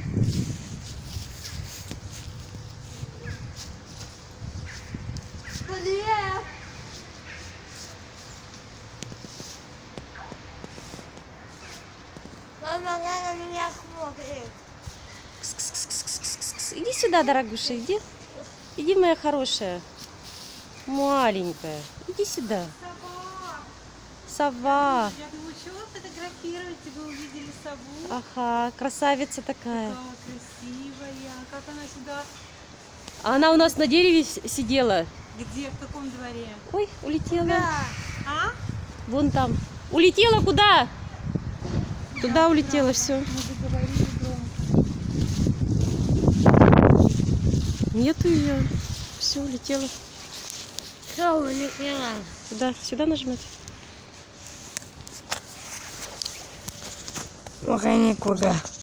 Мама, она на меня смотрит. Иди сюда, дорогуша, иди. Иди, моя хорошая. Маленькая. Иди сюда. Сова. Я думаю, чего фотографировать, вы увидели сову. Ага, красавица такая. Какая красивая. Как она сюда? Она у нас на дереве сидела. Где? В каком дворе? Ой, улетела. Да. А? Вон там. Улетела куда? Туда улетела, все. Мы заговорили громко. Нету ее. Все, улетела. Что улетела? Куда? Сюда нажимать? Пока никуда.